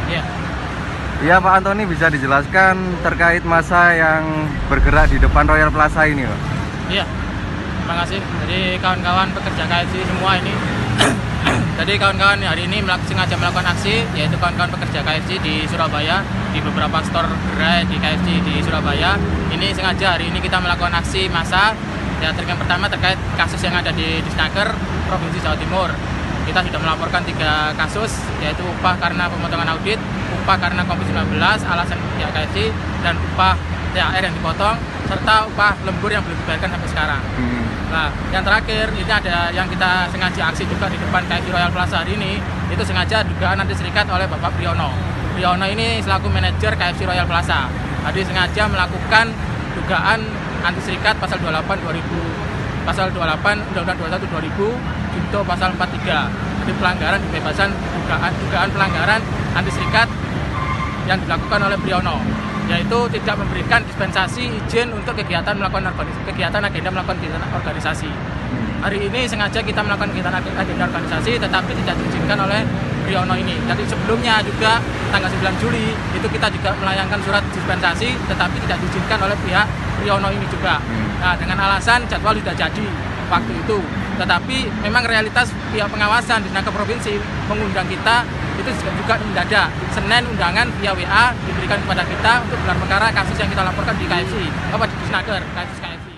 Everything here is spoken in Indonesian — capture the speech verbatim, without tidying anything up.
Iya. Iya Pak Antoni, bisa dijelaskan terkait masa yang bergerak di depan Royal Plaza ini Pak? Iya, terima kasih. Jadi kawan-kawan pekerja K F C semua ini Jadi kawan-kawan hari ini melak sengaja melakukan aksi, yaitu kawan-kawan pekerja K F C di Surabaya, di beberapa store gerai di K F C di Surabaya. Ini sengaja hari ini kita melakukan aksi massa. Ya, yang pertama terkait kasus yang ada di Disnaker, Provinsi Jawa Timur. Kita sudah melaporkan tiga kasus, yaitu upah karena pemotongan audit, upah karena covid sembilan belas, alasan pihak K F C, dan upah T H R yang dipotong, serta upah lembur yang belum dibayarkan sampai sekarang. Hmm. Nah, yang terakhir, ini ada yang kita sengaja aksi juga di depan K F C Royal Plaza hari ini, itu sengaja dugaan anti serikat oleh Bapak Priyono. Priyono ini selaku manajer K F C Royal Plaza. Tadi sengaja melakukan dugaan anti serikat pasal dua puluh delapan dua ribu, pasal dua puluh delapan Undang-Undang dua puluh satu dua ribu, junto pasal empat puluh tiga. Jadi pelanggaran kebebasan dugaan, dugaan pelanggaran anti serikat yang dilakukan oleh Priyono, yaitu tidak memberikan dispensasi izin untuk kegiatan melakukan organisasi, kegiatan agenda melakukan kegiatan organisasi. Hari ini sengaja kita melakukan kegiatan agenda organisasi, tetapi tidak diizinkan oleh Priyono ini. Jadi sebelumnya juga tanggal sembilan Juli itu kita juga melayangkan surat dispensasi, tetapi tidak diizinkan oleh pihak Priyono ini juga. Nah, dengan alasan jadwal sudah jadi waktu itu, tetapi memang realitas pihak pengawasan di Disnaker Provinsi mengundang kita itu juga mendadak. Senin undangan via W A diberikan kepada kita untuk gelar perkara kasus yang kita laporkan di K F C, apa di Disnaker, kasus K F C.